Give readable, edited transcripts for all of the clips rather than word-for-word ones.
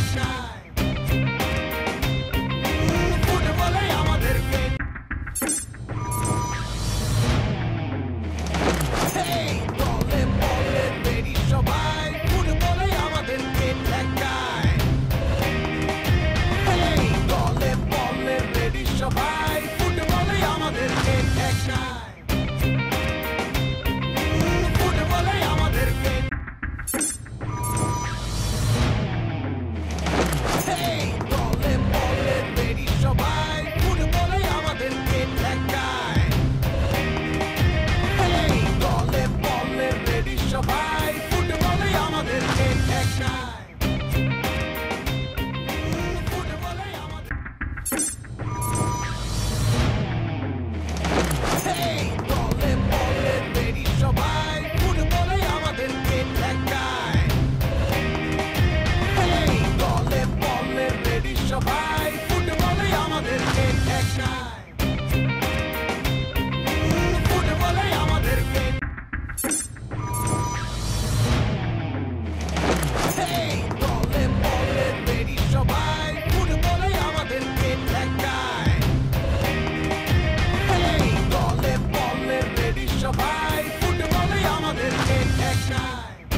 ফুটবলে আমাদেরকে দলে বলে রেডি সবাই, ফুটবলে আমাদেরকে ঠেকায়। দলে বলে রেডি সবাই, ফুটবলে আমাদেরকে ঠেকায়। ফুটবলে আমাদেরকে দলে বলে রেডি সবাই, ফুটবলে আমাদেরকে ঠেকায়। দলে বলে রেডি সবাই, ফুটবলে আমাদেরকে ঠেকায়। ফুটবলে আমাদের দলে বলে রেডি সবাই, ফুটবলে আমাদেরকে ঠেকায়। দলে বলে রেডি সবাই, ফুটবলে আমাদেরকে ঠেকায়। ফুটবলে আমাদেরকে দলে বলে রেডি সবাই, ফুটবলে আমাদেরকে ঠেকায়। দলে বলে রেডি সবাই, ফুটবলে আমাদেরকে ঠেকায়।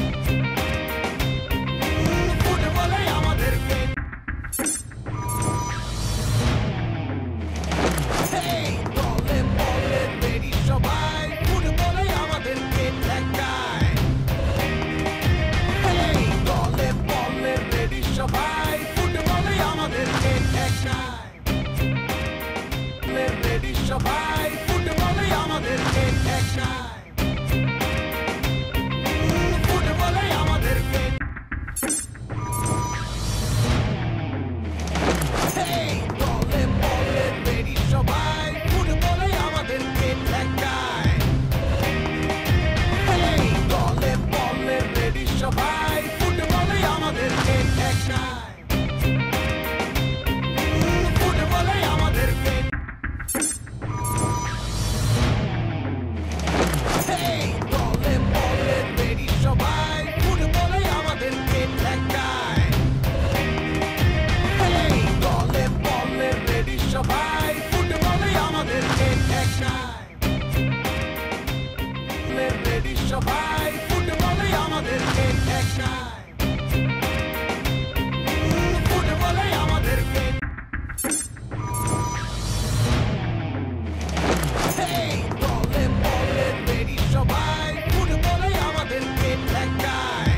ফুটবলে আমাদেরকে দলে বলে রেডি সবাই, ফুটবলে আমাদেরকে ঠেকায়। দলে বলে রেডি সবাই, ফুটবলে আমাদেরকে ঠেকায়। রেডি সবাই, ফুটবলে আমাদেরকে ঠেকায়। ফুটবলে আমাদেরকে দলে বলে রেডি সবাই, ফুটবলে আমাদেরকে ঠেকায়। দলে বলে রেডি সবাই, ফুটবলে আমাদেরকে ঠেকায়। ফুটবলে আমাদেরকে দলে বলে রেডি সবাই, ফুটবলে আমাদেরকে ঠেকায়। দলে বলে রেডি সবাই, ফুটবলে আমাদেরকে ঠেকায়। রেডি সবাই, ফুটবলে আমাদেরকে ঠেকায়। ফুটবলে আমাদেরকে দলে বলে রেডি সবাই, ফুটবলে আমাদেরকে ঠেকায়।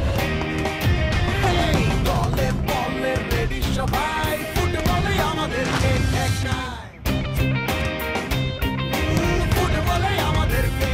দলে বলে রেডি সবাই, ফুটবলে আমাদেরকে ঠেকায়। ফুটবলে আমাদেরকে